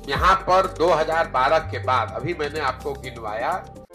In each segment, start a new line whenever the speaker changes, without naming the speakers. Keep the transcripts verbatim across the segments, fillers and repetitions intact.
यहाँ पर दो हज़ार बारह के बाद अभी मैंने आपको गिनवाया।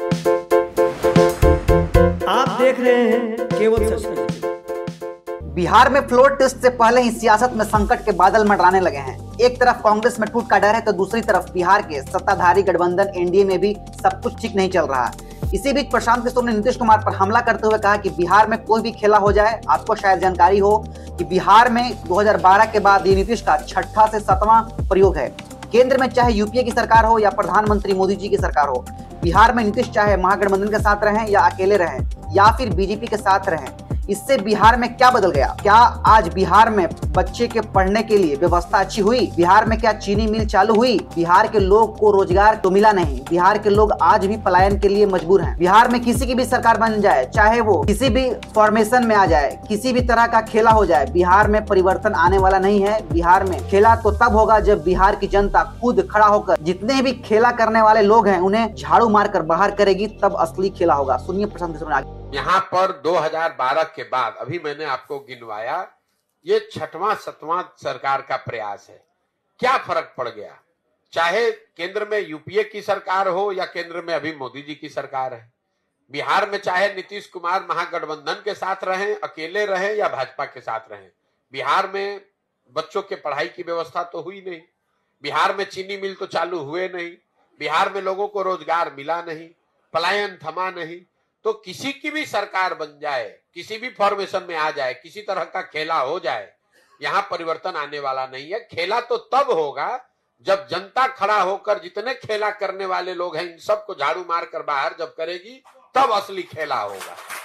आप देख रहे हैं केवल सच।
बिहार में फ्लोर टेस्ट से पहले ही सियासत में संकट के बादल मंडराने लगे हैं। एक तरफ कांग्रेस में टूट का डर है तो दूसरी तरफ बिहार के सत्ताधारी गठबंधन एनडीए में भी सब कुछ ठीक नहीं चल रहा। इसी बीच प्रशांत किशोर ने नीतीश कुमार पर हमला करते हुए कहा कि बिहार में कोई भी खेला हो जाए। आपको शायद जानकारी हो कि बिहार में दो हज़ार बारह के बाद ये नीतीश का छठा से सातवां प्रयोग है। केंद्र में चाहे यूपीए की सरकार हो या प्रधानमंत्री मोदी जी की सरकार हो, बिहार में नीतीश चाहे महागठबंधन के साथ रहें या अकेले रहें या फिर बीजेपी के साथ रहें, इससे बिहार में क्या बदल गया? क्या आज बिहार में बच्चे के पढ़ने के लिए व्यवस्था अच्छी हुई? बिहार में क्या चीनी मिल चालू हुई? बिहार के लोग को रोजगार तो मिला नहीं। बिहार के लोग आज भी पलायन के लिए मजबूर हैं। बिहार में किसी की भी सरकार बन जाए, चाहे वो किसी भी फॉर्मेशन में आ जाए, किसी भी तरह का खेला हो जाए, बिहार में परिवर्तन आने वाला नहीं है। बिहार में खेला तो तब होगा जब बिहार की जनता खुद खड़ा होकर जितने भी खेला करने वाले लोग हैं उन्हें झाड़ू मारकर बाहर करेगी, तब असली खेला होगा। सुनिए प्रशांत किशोर आगे।
यहाँ पर दो हज़ार बारह के बाद अभी मैंने आपको गिनवाया, ये छठवां सतवां सरकार का प्रयास है। क्या फर्क पड़ गया? चाहे केंद्र में यूपीए की सरकार हो या केंद्र में अभी मोदी जी की सरकार है, बिहार में चाहे नीतीश कुमार महागठबंधन के साथ रहें, अकेले रहें या भाजपा के साथ रहें, बिहार में बच्चों के पढ़ाई की व्यवस्था तो हुई नहीं, बिहार में चीनी मिल तो चालू हुए नहीं, बिहार में लोगों को रोजगार मिला नहीं, पलायन थमा नहीं। तो किसी की भी सरकार बन जाए, किसी भी फॉर्मेशन में आ जाए, किसी तरह का खेला हो जाए, यहाँ परिवर्तन आने वाला नहीं है। खेला तो तब होगा जब जनता खड़ा होकर जितने खेला करने वाले लोग हैं इन सबको झाड़ू मारकर बाहर जब करेगी, तब असली खेला होगा।